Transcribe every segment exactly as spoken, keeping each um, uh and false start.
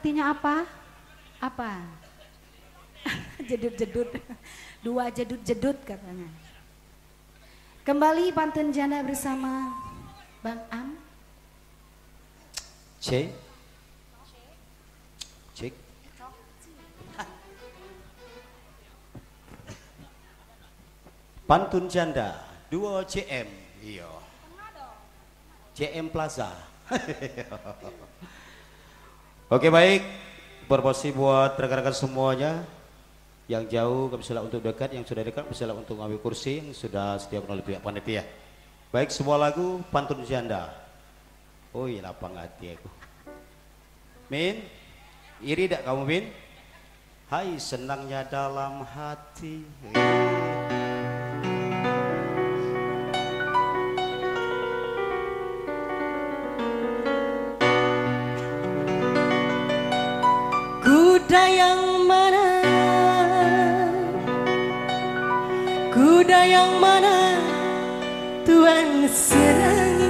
artinya apa? Apa? Jedut-jedut. Dua jedut-jedut katanya. Kembali pantun janda bersama Bang Am. C. Cek. Pantun janda dua C M. Iya. C M Plaza. Oke baik, berposi buat rekan-rekan semuanya. Yang jauh bisa untuk dekat, yang sudah dekat bisa untuk ngambil kursi yang sudah sediakan oleh pihak panitia. Baik, sebuah lagu pantun janda. Oh iya, lapang hati aku. Min, iri tak kamu Min? Hai senangnya dalam hati. Kuda yang mana? Kuda yang mana Tuhan senangi?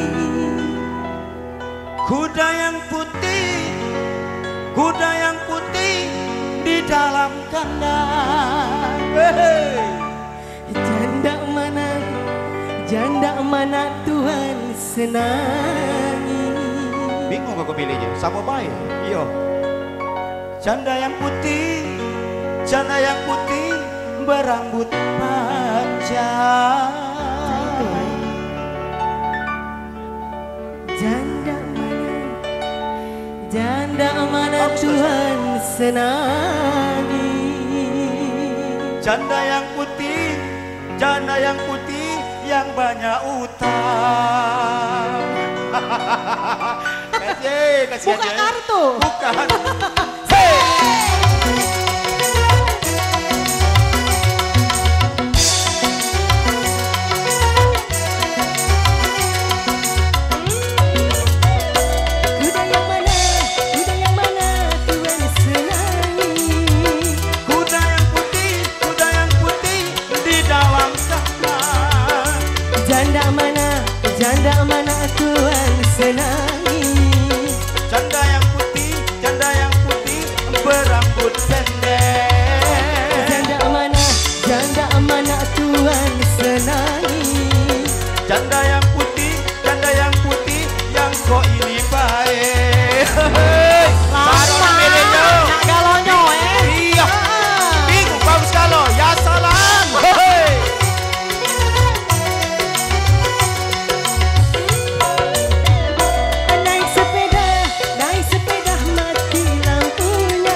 Kuda yang putih, kuda yang putih di dalam kandang. Hey. Janda mana, janda mana Tuhan senangi? Bingung aku pilihnya, sama baik. Iya. Janda yang putih, janda yang putih berambut panjang. Janda mana, janda mana Tuhan senangi? Janda yang putih, janda yang putih yang banyak utang. Kasih, kasih Buka aja. kartu. Bukan. Janda mana, janda mana Tuhan senangi? Janda yang putih, janda yang putih berambut pendek. Janda mana, janda mana Tuhan senangi? Janda yang putih, janda yang putih yang kok ini baik. Baru namanya. Nak galonyo eh. Iya. Bingung bagus kalau ya salam. Hei. Naik sepeda, naik sepeda mati lampunya.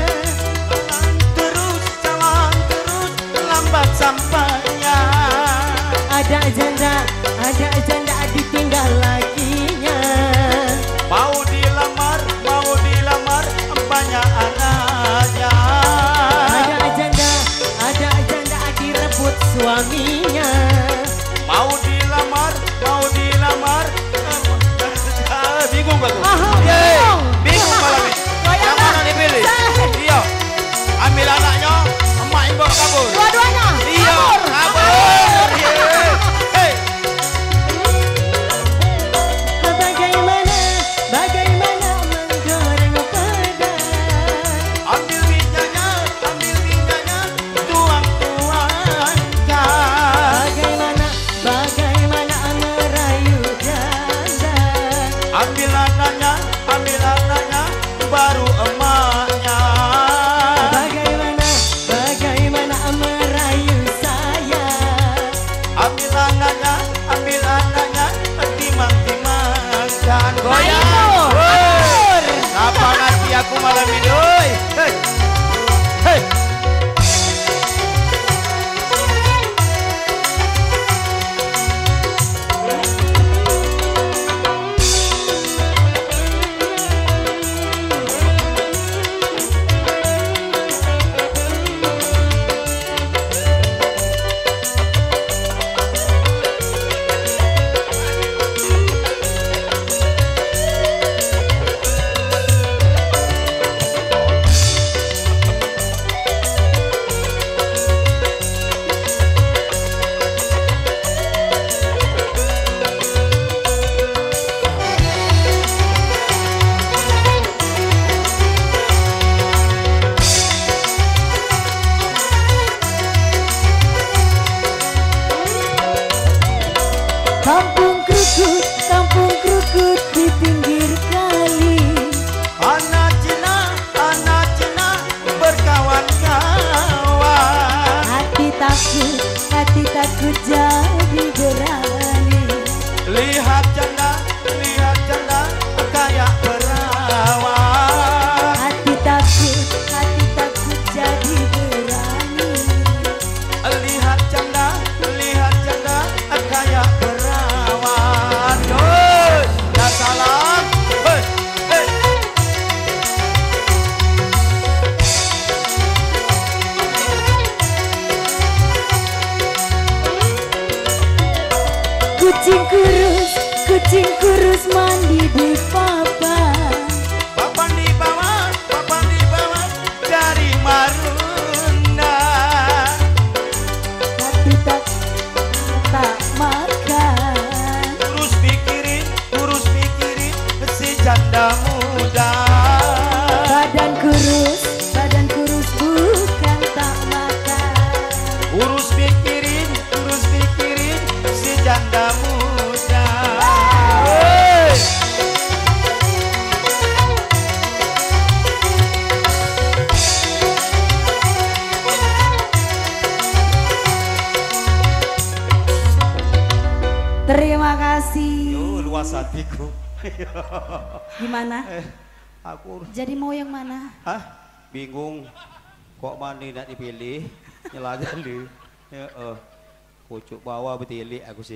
Terus jalan terus lambat sampainya. Ada janda, ada janda ditinggal lakinya. Mau dilamar, mau dilamar banyak anaknya. Ada janda, ada janda direbut suaminya. Mau dilamar, mau dilamar. Ah, bingung gak tuh? Ah, Yeay, bingung. bingung malah nih. Yang mana dipilih? Iya. Ambil anaknya, emak ibu kabur. Dua-duanya. Iya, Kabur. kabur. Yeay. Hey. Bagaimana, bagaimana menggoreng peda? Ambil minyaknya, ambil minyaknya, tuang-tuangkan. Bagaimana, bagaimana merayu janda? Ambil anaknya, ambil anaknya, baru emaknya. Bagaimana, bagaimana merayu saya? Ambil anaknya, ambil anaknya, timang-timangkan. Goyang. itu, Woi, apa nanti aku malam ini? Woi. Hei. Hei. Kampung krukut, kampung krukut di pinggir kali. Anak Cina, anak Cina berkawan-kawan. Hati takut, hati takut jadi berani. Lihat janda, lihat janda kayak perawan. Hati takut, hati takut jadi berani. Lihat janda, lihat janda kayak perawan. Hei, dah salam. Hei, hei. Kucing kurus, kucing kurus mandi di papan. Papan di bawah, papan di bawah dari Marunda. Hati tak tak makan. Urus pikirin, urus pikirin si janda muda. Badan kurus, badan kurus bukan tak makan. Urus pikirin, urus pikirin si janda muda. Hey! Terima kasih. Yo, luas hatiku. Gimana? Eh, aku Jadi mau yang mana? hah? Bingung. Kok mani nak dipilih? Nyelagan lu. Ya, eh. Pucuk bawah betilik aku sih.